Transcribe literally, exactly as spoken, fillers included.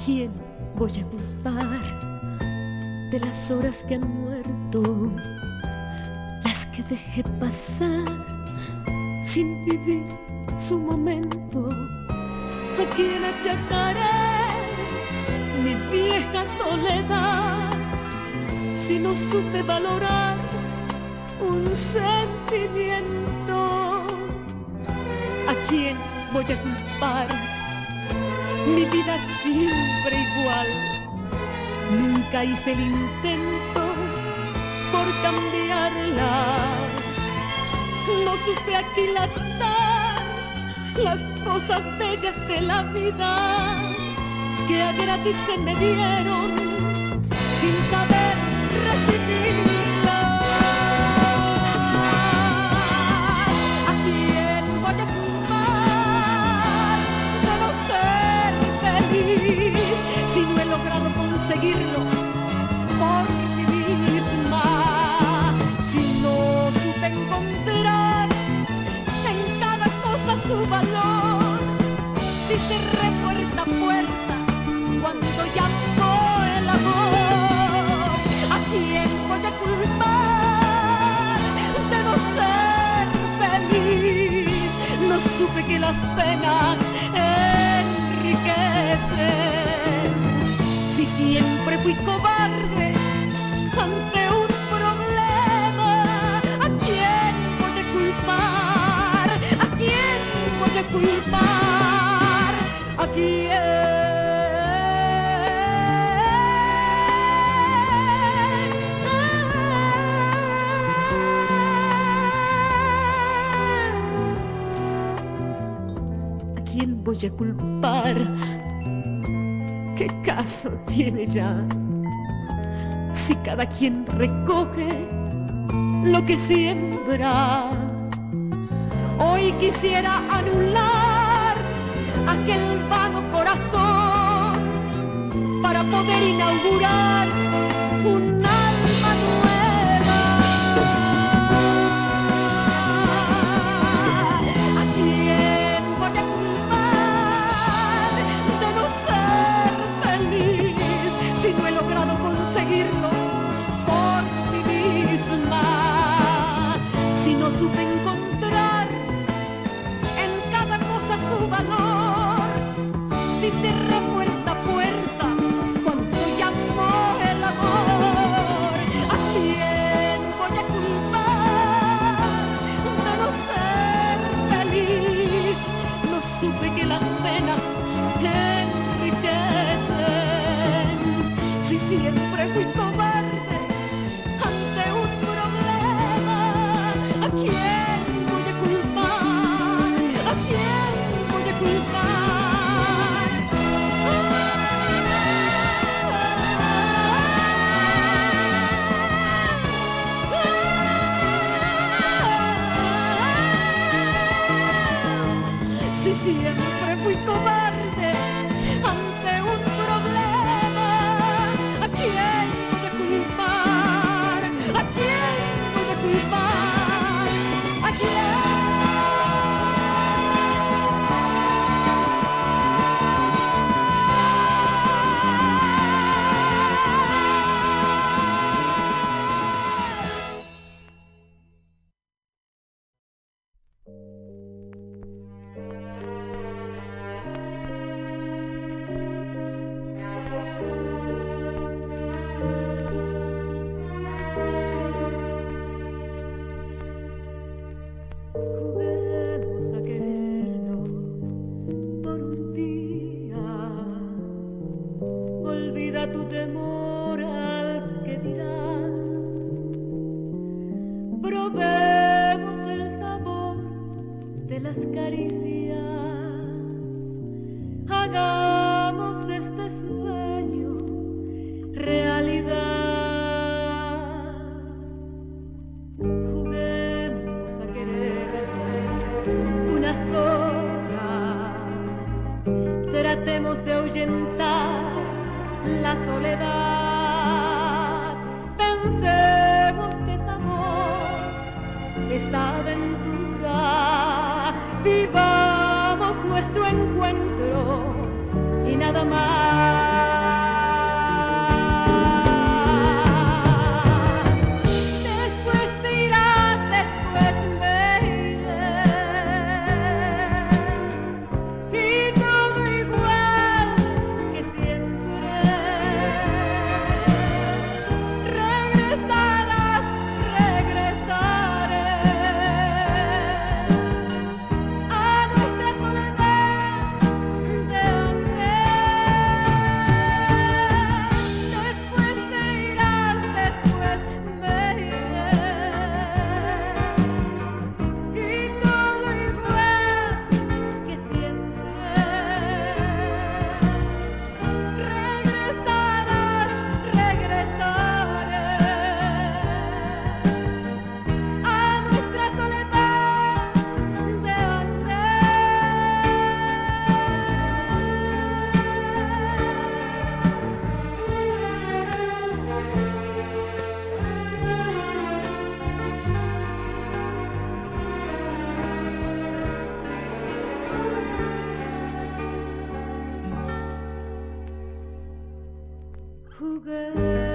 quién voy a culpar de las horas que han muerto, las que dejé pasar sin vivir su momento? ¿A quién achacaré mi vieja soledad si no supe valorar un sentimiento? ¿A quién voy a culpar? Mi vida siempre igual. Nunca hice el intento por cambiarla. No supe aquilatar las cosas bellas de la vida que a gratis se me dieron sin saber recibirla. ¿A quién voy a culpar de no ser feliz si no he logrado conseguirlo por mí misma? Si no supe encontrar en cada cosa su valor, si cerré puerta a puerta cuando llamó el amor. ¿A quién voy a culpar de no ser feliz? No supe que las penas enriquecen. Si siempre fui cobarde ante un problema, ¿a quién voy a culpar? ¿A quién voy a culpar? ¿A quién? ¿A quién voy a culpar? ¿Qué caso tiene ya? Si cada quien recoge lo que siembra. Hoy quisiera anular aquel vano corazón para poder inaugurar un alma nueva. ¿A quién voy a culpar de no ser feliz si no he logrado conseguirlo por mí misma? Si no supe encontrar en cada cosa su valor, si cerré puerta a puerta cuando llamó el amor. ¿A quién voy a culpar de no ser feliz? No supe que las penas enriquecen. Si siempre fui cobarde ante un problema, ¿a quién voy a culpar? ¿A quién voy a culpar? Si siempre fui cobarde ante un problema, ¿a quién voy a culpar? ¿A quién voy a culpar? ¿A quién? Juguemos a querernos por un día. Olvida tu temor al que dirán. Probemos el sabor de las caricias. Hagamos de este sueño realidad. Juguemos a querernos unas horas. Tratemos de ahuyentar la soledad. Pensemos que es amor esta aventura. Vivamos nuestro encuentro y nada más. jugué